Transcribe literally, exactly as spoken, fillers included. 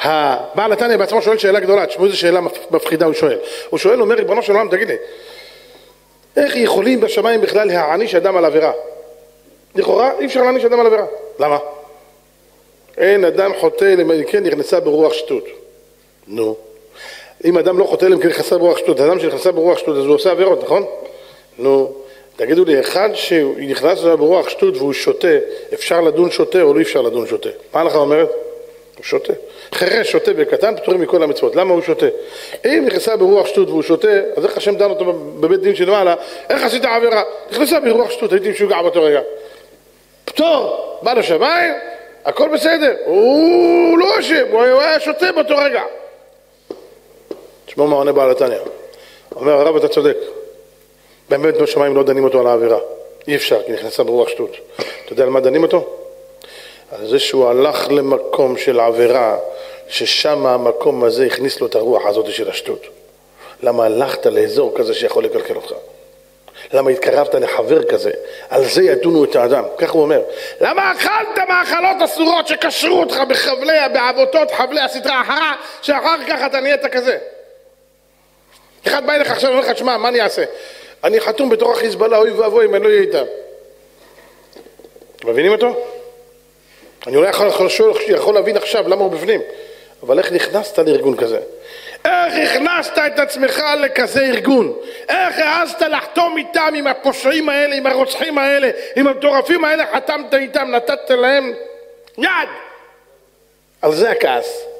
הבעל התניא בעצמו שואל שאלה גדולה, תשמעו איזו שאלה מפחידה הוא שואל. הוא שואל, אומר, ריבונו של עולם, תגיד לי, איך יכולים בשמיים בכלל להעניש אדם על עבירה? לכאורה אי אפשר להעניש אדם על עבירה. למה? אין אדם חוטא אלא אם כן נכנסה ברוח שטות. נו. אם אדם לא חוטא אלא אם כן נכנסה ברוח שטות, אדם שנכנסה ברוח שטות אז הוא עושה עבירות, נכון? נו. תגידו לי, אחד שנכנס ברוח שטות והוא שותה, אפשר לדון שותה או לא אפשר לדון שותה? מה לך אומרת? הוא שותה. חירש שותה בקטן, פטורים מכל המצוות. למה הוא שותה? אם נכנסה ברוח שטות והוא שותה, אז איך השם דן אותו בבית דין של מעלה? איך עשית עבירה? נכנסה ברוח שטות, הייתי משוגע באותו רגע. פטור, בא לשמיים, הכל בסדר. הוא לא אשם, הוא היה שותה באותו רגע. תשמעו מה עונה בעל התניא. אומר, הרב אתה צודק. באמת בשמיים לא דנים אותו על העבירה. אי אפשר, כי נכנסה ברוח שטות. אתה יודע על מה דנים אותו? על זה שהוא הלך למקום של עבירה, ששם המקום הזה הכניס לו את הרוח הזאת של השטות. למה הלכת לאזור כזה שיכול לקלקל אותך? למה התקרבת לחבר כזה? על זה ידונו את האדם. כך הוא אומר. למה אכלת מאכלות אסורות שקשרו אותך בחבלי, בעבותות, חבלי הסטרה אחרה, שאחר כך אתה נהיית כזה? אחד בא אליך עכשיו ואומר לך, שמע, מה אני אעשה? אני חתום בתור החיזבאללה, אוי ואבוי, אם אני לא אהיה איתם. מבינים אותו? אני אולי יכול, יכול, יכול להבין עכשיו למה הוא בפנים, אבל איך נכנסת לארגון כזה? איך הכנסת את עצמך לכזה ארגון? איך העזת לחתום איתם, עם הפושעים האלה, עם הרוצחים האלה, עם המטורפים האלה, חתמת איתם, נתת להם יד? על זה הכעס.